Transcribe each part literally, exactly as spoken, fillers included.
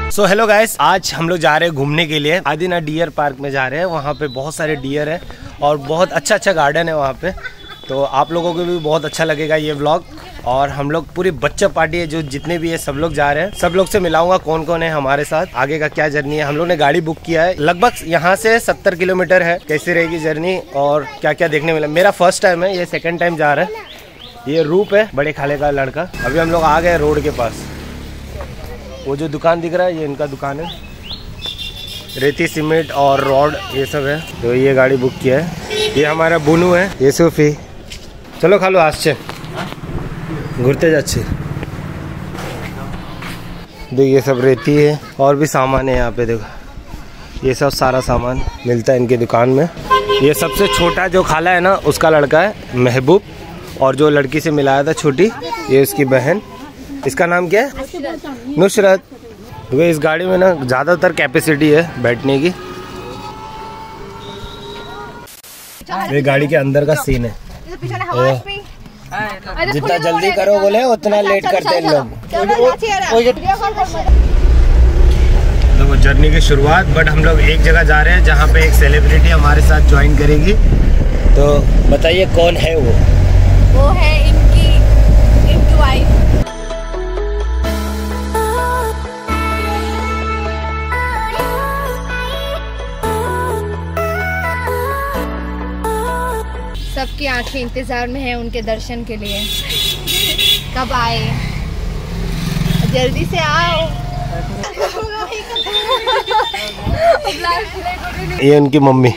So hello guys, आज हम लोग जा रहे हैं घूमने के लिए आदिना डियर पार्क में जा रहे हैं। वहाँ पे बहुत सारे डियर हैं और बहुत अच्छा अच्छा गार्डन है वहाँ पे। तो आप लोगों को भी बहुत अच्छा लगेगा ये व्लॉग। और हम लोग पूरी बच्चा पार्टी है, जो जितने भी है सब लोग जा रहे हैं। सब लोग से मिलाऊंगा कौन कौन है हमारे साथ, आगे का क्या जर्नी है। हम लोग ने गाड़ी बुक किया है, लगभग यहाँ से सत्तर किलोमीटर है। कैसी रहेगी जर्नी और क्या क्या देखने मिला। मेरा फर्स्ट टाइम है, ये सेकेंड टाइम जा रहा है। ये रूप है, बड़े खाले का लड़का। अभी हम लोग आ गए रोड के पास। वो जो दुकान दिख रहा है ये इनका दुकान है, रेती सीमेंट और रॉड ये सब है। तो ये गाड़ी बुक किया है। ये हमारा बुनू है, ये सूफी। चलो खालो आसचे घूरते जाच्छे। देखो ये सब रेती है और भी सामान है यहाँ पे। देखो ये सब सारा सामान मिलता है इनकी दुकान में। ये सबसे छोटा जो खाला है ना, उसका लड़का है महबूब। और जो लड़की से मिलाया था छोटी, ये उसकी बहन। इसका नाम क्या है? नुसरत। तो इस गाड़ी में ना ज़्यादातर कैपेसिटी है बैठने की। ये गाड़ी के अंदर का सीन है। जितना जल्दी करो बोले उतना लेट करते हैं लोग। देखो जर्नी की शुरुआत, बट हम लोग एक जगह जा रहे हैं जहाँ पे एक सेलिब्रिटी हमारे साथ ज्वाइन करेगी। तो बताइए कौन है वो? वो है इनकी इनकी वाइफ। सबकी आंखें इंतजार में है उनके दर्शन के लिए। कब आए, जल्दी से आओ। ये इनकी मम्मी।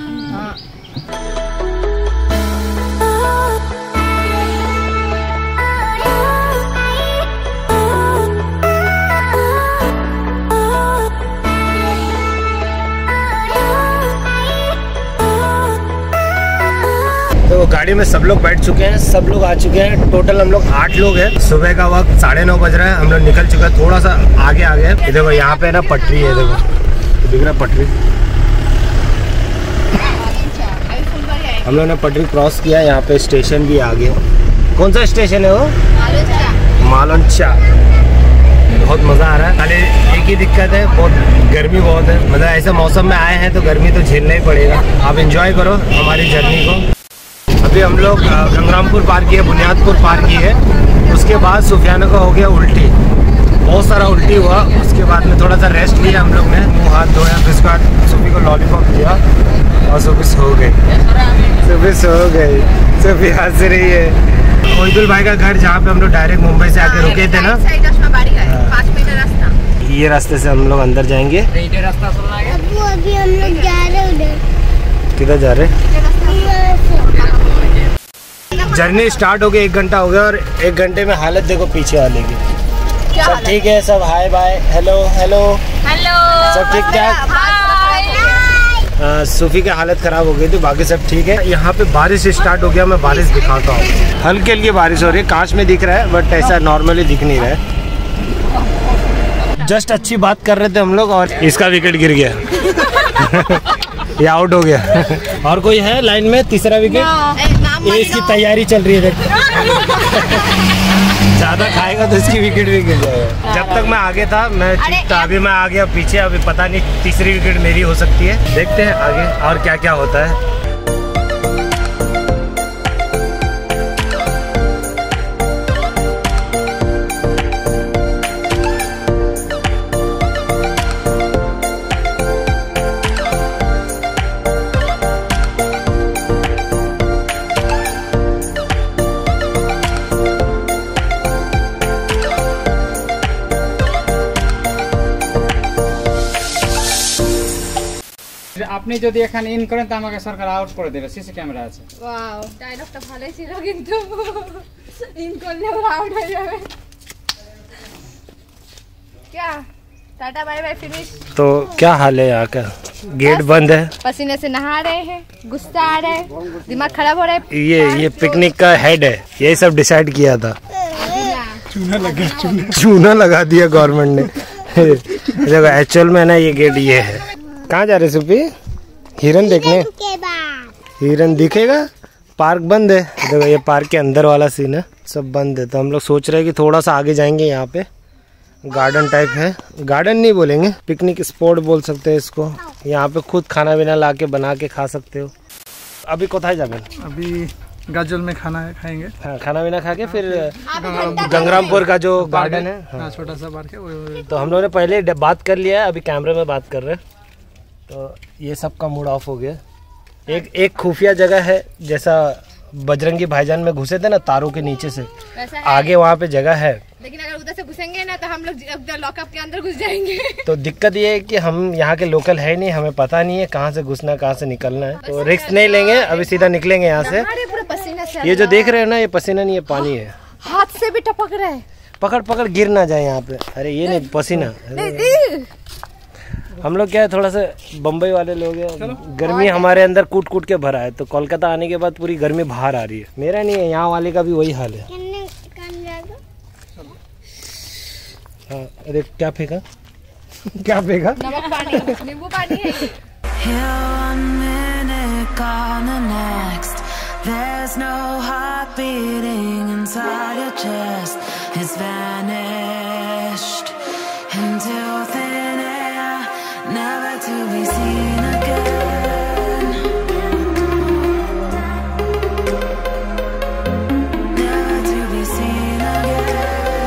तो गाड़ी में सब लोग बैठ चुके हैं, सब लोग आ चुके हैं। टोटल हम लोग आठ लोग हैं। सुबह का वक्त साढ़े नौ बज रहा है। हम लोग निकल चुके हैं, थोड़ा सा आगे आ गए। देखो यहाँ पे ना पटरी है, देखो दिख रहा पटरी। हम लोग ने पटरी क्रॉस किया। यहाँ पे स्टेशन भी आ गया। कौन सा स्टेशन है वो? मालंचा। बहुत मज़ा आ रहा है। खाली एक ही दिक्कत है, बहुत गर्मी बहुत है। मतलब ऐसे मौसम में आए हैं तो गर्मी तो झेलना ही पड़ेगा। आप एंजॉय करो हमारी जर्नी को। अभी हम लोग गंगरामपुर पार किए, बुनियादपुर पार की है। उसके बाद सुफियाना को हो गया उल्टी, बहुत सारा उल्टी हुआ। उसके बाद में थोड़ा सा रेस्ट लिया हम लोग ने, मुँह हाथ धोया। फिर उसके बाद सुफी को लॉलीपॉप दिया और सुफी सो गई। सुफी सो गई सुफी हंस रही है। मोहिदुल भाई का घर, जहाँ पे हम लोग डायरेक्ट मुंबई से आके रुके थे ना, ये रास्ते से हम लोग अंदर जाएंगे। रास्ता अभी हम लोग जा रहे उधर। किधर जा रहे? जर्नी स्टार्ट हो गई, एक घंटा हो गया और एक घंटे में हालत देखो पीछे वाले की। सब ठीक है, सब hi bye hello hello hello, सब ठीक ठाक। सूफी की हालत खराब हो गई थी, बाकी सब ठीक है। यहाँ पे बारिश स्टार्ट हो गया, मैं बारिश दिखाता हूँ। हल्की हल्की बारिश हो रही है, कांच में दिख रहा है बट ऐसा नॉर्मली दिख नहीं रहा है। जस्ट अच्छी बात कर रहे थे हम लोग और इसका विकेट गिर गया। ये आउट हो गया। और कोई है लाइन में तीसरा विकेट? ये इसकी तैयारी चल रही है। ज्यादा खाएगा तो इसकी विकेट भी गिर जाएगा। जब तक मैं आगे था मैं ठीक था, अभी मैं आ गया पीछे। अभी पता नहीं तीसरी विकेट मेरी हो सकती है। देखते हैं आगे और क्या क्या होता है। আপনি যদি এখানে ইন করেন তো আমাকে সরকার আউট করে দেবে, সিসি ক্যামেরা আছে। ওয়াও, ডায়লগটা ভালোই ছিল কিন্তু ইন করলে ওরা আউট হয়ে যাবে। क्या टाटा बाय बाय फिनिश। तो क्या हाल है यहाँ का? गेट बंद है, पसीने से नहा रहे हैं, गुस्सा आ रहा है, दिमाग खराब हो रहा है। ये ये पिकनिक का हेड है, यही सब डिसाइड किया था। चूना लगा चूना चूना लगा दिया गवर्नमेंट ने। देखो एक्चुअल में ना ये गेट ये है। कहाँ जा रहे सुपी? हिरन देखने। हिरन दिखेगा? पार्क बंद है। देखो ये पार्क के अंदर वाला सीन है, सब बंद है। तो हम लोग सोच रहे हैं कि थोड़ा सा आगे जाएंगे यहाँ पे गार्डन टाइप है, गार्डन नहीं बोलेंगे, पिकनिक स्पॉट बोल सकते हैं इसको। यहाँ पे खुद खाना पीना ला के बना के खा सकते हो। अभी कोথায় যাবেন? अभी गाजल में खाना खाएंगे। हाँ, खाना पीना खा के फिर गंगरामपुर का जो गार्डन है, हाँ, छोटा सा पार्क है वो। तो हम लोगों ने पहले बात कर लिया है, अभी कैमरे में बात कर रहे हैं। तो ये सब का मूड ऑफ हो गया। एक एक खुफिया जगह है, जैसा बजरंगी भाईजान में घुसे थे ना तारों के नीचे से, आगे वहाँ पे जगह है, लेकिन अगर उधर से घुसेंगे ना तो हम लोग लॉकअप के अंदर घुस जाएंगे। तो दिक्कत ये है कि हम यहाँ के लोकल है नहीं, हमें पता नहीं है कहाँ से घुसना कहाँ से निकलना है, तो रिस्क नहीं लेंगे, अभी सीधा निकलेंगे यहाँ से। ये जो देख रहे हो ना, ये पसीना नहीं, ये पानी है, हाथ से भी टपक रहा है। पकड़ पकड़ गिर ना जाए यहाँ पे। अरे ये नहीं, पसीना। हम लोग क्या है, थोड़ा सा बम्बई वाले लोग हैं, गर्मी हमारे अंदर कूट कूट के भरा है, तो कोलकाता आने के बाद पूरी गर्मी बाहर आ रही है। मेरा नहीं है, यहाँ वाले का भी वही हाल है। हाँ, अरे क्या फेंका क्या फेंका? नमक पानी, नींबू पानी है। There's no heart beating inside your chest. It's vanished into thin air, never to be seen again. Never to be seen again.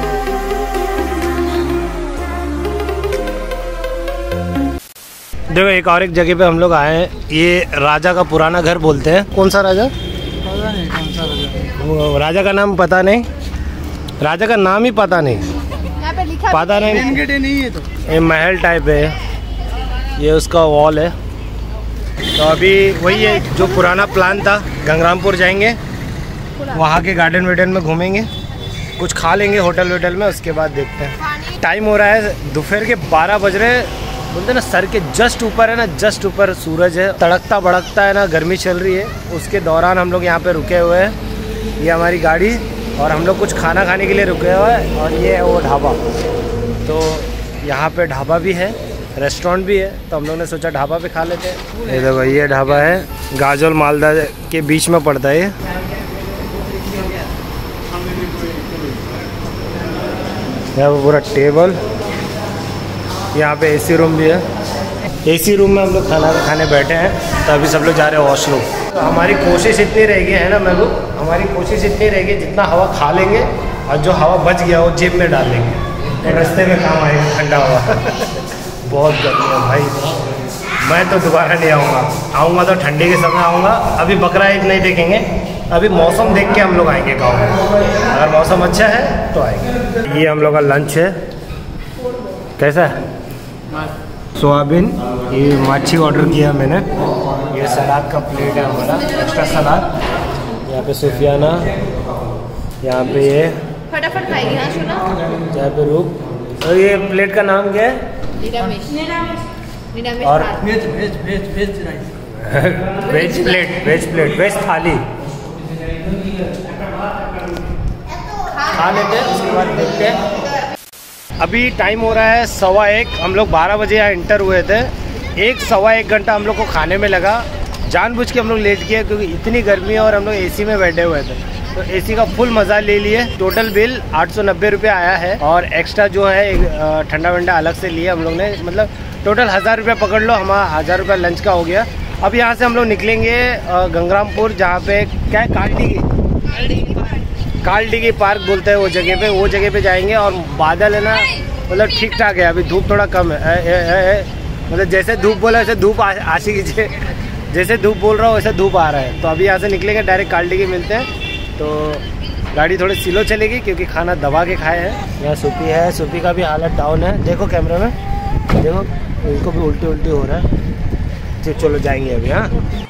देखो, एक और एक जगह पे हम लोग आए हैं, ये राजा का पुराना घर बोलते हैं। कौन सा राजा? पता नहीं कौन सा राजा। वो राजा का नाम पता नहीं, राजा का नाम ही पता नहीं, यहाँ पे लिखा पता नहीं। मेन गेट नहीं है, तो ये महल टाइप है, ये उसका वॉल है। तो अभी वही है जो पुराना प्लान था, गंगरामपुर जाएंगे, वहाँ के गार्डन वार्डन में घूमेंगे, कुछ खा लेंगे होटल वोटल में, उसके बाद देखते हैं। टाइम हो रहा है दोपहर के बारह बज रहे, बोलते ना सर के जस्ट ऊपर है ना, जस्ट ऊपर सूरज है, तड़कता भड़कता है ना, गर्मी चल रही है। उसके दौरान हम लोग यहाँ पे रुके हुए हैं, ये हमारी गाड़ी, और हम लोग कुछ खाना खाने के लिए रुके हुए हैं। और ये है वो ढाबा, तो यहाँ पे ढाबा भी है, रेस्टोरेंट भी है, तो हम लोग ने सोचा ढाबा पे खा लेते हैं। ये देखो, ये ढाबा है, गाजल मालदा के बीच में पड़ता है ये। यहाँ पे पूरा टेबल, यहाँ पे एसी रूम भी है। एसी रूम में हम लोग खाना खाने बैठे हैं, तो अभी सब लोग जा रहे हैं वॉशरूम। तो हमारी कोशिश इतनी रहेगी है ना महबूब, हमारी कोशिश इतनी रहेगी जितना हवा खा लेंगे, और जो हवा बच गया वो जेब में डाल लेंगे, तो रास्ते में काम आएगा ठंडा हवा। बहुत गर्मी है भाई, मैं तो दोबारा नहीं आऊँगा, आऊँगा तो ठंडी के समय आऊँगा। अभी बकरा ईद नहीं देखेंगे, अभी मौसम देख के हम लोग आएंगे गाँव में, अगर मौसम अच्छा है तो आएंगे। ये हम लोग का लंच है, कैसा है? सोयाबीन, ये मच्छी ऑर्डर किया मैंने, ये सलाद का प्लेट है हमारा, एक्स्ट्रा सलाद। यहाँ पे सुफियाना, यहाँ पे ये फटाफट खाएगी। हाँ सुना, यहाँ पे रूप। और ये प्लेट का नाम क्या है? और veg veg veg veg rice, veg plate, veg plate, veg थाली खा लेते हैं, उसके बाद देखते हैं। अभी टाइम हो रहा है सवा एक, हम लोग बारह बजे यहाँ इंटर हुए थे, एक सवा एक घंटा हम लोग को खाने में लगा। जानबूझ के हम लोग लेट किए क्योंकि इतनी गर्मी है, और हम लोग एसी में बैठे हुए थे, तो एसी का फुल मज़ा ले लिए। टोटल बिल आठ सौ नब्बे रुपये आया है, और एक्स्ट्रा जो है ठंडा वंडा अलग से लिए हम लोग ने, मतलब टोटल हज़ार रुपये पकड़ लो, हमारा हज़ार रुपये लंच का हो गया। अब यहाँ से हम लोग निकलेंगे गंगरामपुर, जहाँ पे क्या है, कालडीगी कालडीगी पार्क बोलते हैं वो जगह पे, वो जगह पे जाएंगे। और बादल है ना, मतलब ठीक ठाक है, अभी धूप थोड़ा कम है, ए, ए, ए, ए, मतलब जैसे धूप बोला वैसे धूप आशी कीजिए, जैसे धूप बोल रहा हो वैसे धूप आ रहा है। तो अभी यहाँ से निकलेंगे, डायरेक्ट कालडीगी मिलते हैं। तो गाड़ी थोड़ी स्लो चलेगी क्योंकि खाना दबा के खाए हैं। यहाँ सूपी है, सूपी का भी हालत डाउन है, देखो कैमरे में, देखो इनको भी उल्टी उल्टी हो रहा है। चलो जाएंगे अभी। हाँ